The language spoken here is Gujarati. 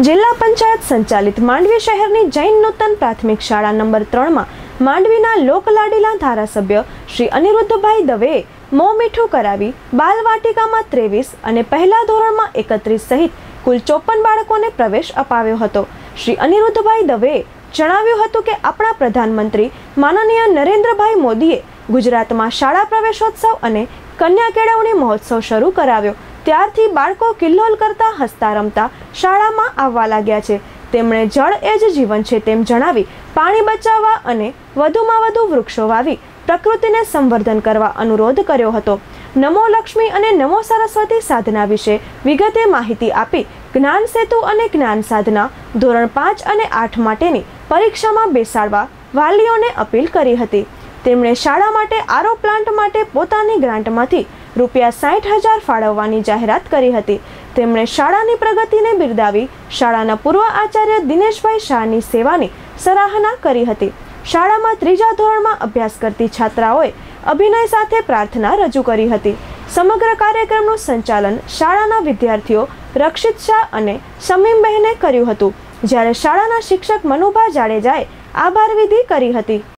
જિલ્લા પંચાયત સંચાલિત માંડવી શહેરની જૈન નૂતન પ્રાથમિક શાળા નંબર 3 માં માંડવીના લોકલાડીલા ધારાસભ્ય શ્રી અનિરુદ્ધભાઈ દવેએ મોં મીઠું કરાવી બાલવાટિકામાં 23 અને પહેલા ધોરણમાં 31 સહિત કુલ 54 બાળકોને પ્રવેશ અપાવ્યો હતો। શ્રી અનિરુદ્ધભાઈ દવેએ જણાવ્યું હતું કે આપણા પ્રધાનમંત્રી માનનીય નરેન્દ્રભાઈ મોદીએ ગુજરાતમાં શાળા પ્રવેશોત્સવ અને કન્યા કેળવણી મહોત્સવ શરૂ કરાવ્યો ત્યારથી બાળકો કિલ્લોલ કરતા હસતા રમતા શાળામાં આવવા લાગ્યા છે। તેમણે જળ એ જ જીવન છે તેમ જણાવી પાણી બચાવવા અને વધુમાં વધુ વૃક્ષો વાવી પ્રકૃતિને સંવર્ધન કરવા અનુરોધ કર્યો હતો। નમો લક્ષ્મી અને નમો સરસ્વતી સાધના વિશે વિગતે માહિતી આપી જ્ઞાન સેતુ અને જ્ઞાન સાધના ધોરણ 5 અને 8 માટેની પરીક્ષામાં બેસાડવા વાલીઓને અપીલ કરી હતી। તેમણે શાળા માટે આરો પ્લાન્ટ માટે પોતાની ગ્રાન્ટમાંથી ₹60,000 ફાળવવાની જાહેરાત કરી હતી। તેમણે શાળાની પ્રગતિને બિરદાવી શાળાના પૂર્વ આચાર્ય દિનેશભાઈ શાહની સેવાની સરાહના કરી હતી। શાળામાં 3જા ધોરણમાં અભ્યાસ કરતી છાત્રાઓએ અભિનય સાથે પ્રાર્થના રજૂ કરી હતી। સમગ્ર કાર્યક્રમનું સંચાલન શાળાના વિદ્યાર્થીઓ રક્ષિત શાહ અને શમીમબહેને કર્યું હતું, જ્યારે શાળાના શિક્ષક મનુભા જાડેજાએ આભાર વિધિ કરી હતી।